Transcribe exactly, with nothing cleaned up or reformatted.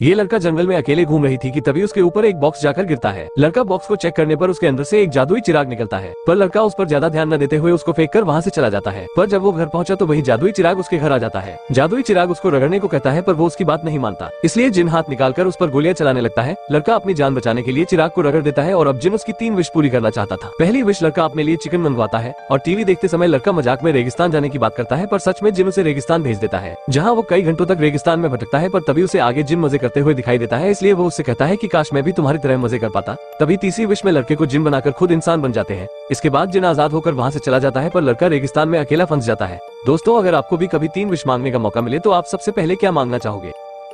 ये लड़का जंगल में अकेले घूम रही थी कि तभी उसके ऊपर एक बॉक्स जाकर गिरता है। लड़का बॉक्स को चेक करने पर उसके अंदर से एक जादुई चिराग निकलता है, पर लड़का उस पर ज्यादा ध्यान न देते हुए उसको फेंक कर वहाँ से चला जाता है। पर जब वो घर पहुंचा तो वही जादुई चिराग उसके घर आ जाता है। जादुई चिराग उसको रगड़ने को कहता है, पर वो उसकी बात नहीं मानता, इसलिए जिन हाथ निकालकर उस पर गोलियां चलाने लगता है। लड़का अपनी जान बचाने के लिए चिराग को रगड़ देता है और अब जिन उसकी तीन विश पूरी करना चाहता था। पहली विश लड़का अपने लिए चिकन मंगवाता है और टीवी देखते समय लड़का मजाक में रेगिस्तान जाने की बात करता है, पर सच में जिन उसे रेगिस्तान भेज देता है, जहाँ वो कई घंटों तक रेगिस्तान में भटकता है। पर तभी उसे आगे जिन मजे करते हुए दिखाई देता है, इसलिए वो उससे कहता है कि काश मैं भी तुम्हारी तरह मजे कर पाता। तभी तीसरी विश में लड़के को जिन बनाकर खुद इंसान बन जाते हैं। इसके बाद जिन आजाद होकर वहाँ से चला जाता है, पर लड़का रेगिस्तान में अकेला फंस जाता है। दोस्तों, अगर आपको भी कभी तीन विश मांगने का मौका मिले तो आप सबसे पहले क्या मांगना चाहोगे?